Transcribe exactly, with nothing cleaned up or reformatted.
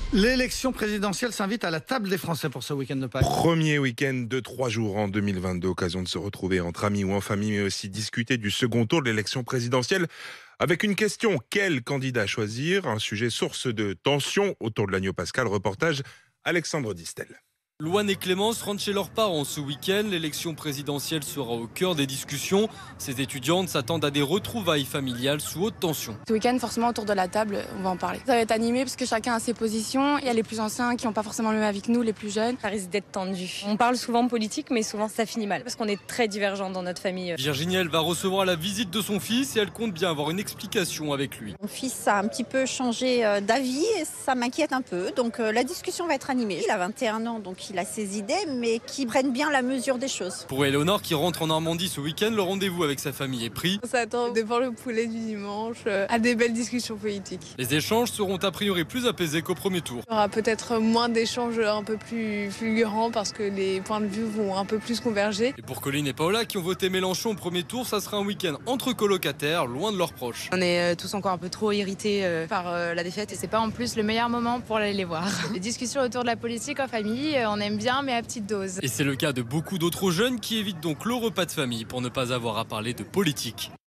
L'élection présidentielle s'invite à la table des Français pour ce week-end de Pâques. Premier week-end de trois jours en deux mille vingt-deux, occasion de se retrouver entre amis ou en famille, mais aussi discuter du second tour de l'élection présidentielle avec une question: quel candidat choisir? Un sujet source de tension autour de l'agneau pascal. Reportage Alexandre Distel. Louane et Clémence rentrent chez leurs parents ce week-end. L'élection présidentielle sera au cœur des discussions. Ces étudiantes s'attendent à des retrouvailles familiales sous haute tension. Ce week-end, forcément, autour de la table, on va en parler. Ça va être animé parce que chacun a ses positions. Il y a les plus anciens qui n'ont pas forcément le même avis que nous, les plus jeunes. Ça risque d'être tendu. On parle souvent politique, mais souvent ça finit mal parce qu'on est très divergents dans notre famille. Virginie, elle va recevoir la visite de son fils et elle compte bien avoir une explication avec lui. Mon fils a un petit peu changé d'avis et ça m'inquiète un peu. Donc la discussion va être animée. Il a vingt et un ans, donc il a ses idées, mais qui prennent bien la mesure des choses. Pour Éléonore, qui rentre en Normandie ce week-end, le rendez-vous avec sa famille est pris. On s'attend devant le poulet du dimanche à des belles discussions politiques. Les échanges seront a priori plus apaisés qu'au premier tour. Il y aura peut-être moins d'échanges un peu plus fulgurants parce que les points de vue vont un peu plus converger. Et pour Colline et Paola, qui ont voté Mélenchon au premier tour, ça sera un week-end entre colocataires, loin de leurs proches. On est tous encore un peu trop irrités par la défaite et c'est pas en plus le meilleur moment pour aller les voir. Les discussions autour de la politique en famille, on aime bien, mais à petite dose. Et c'est le cas de beaucoup d'autres jeunes qui évitent donc le repas de famille pour ne pas avoir à parler de politique.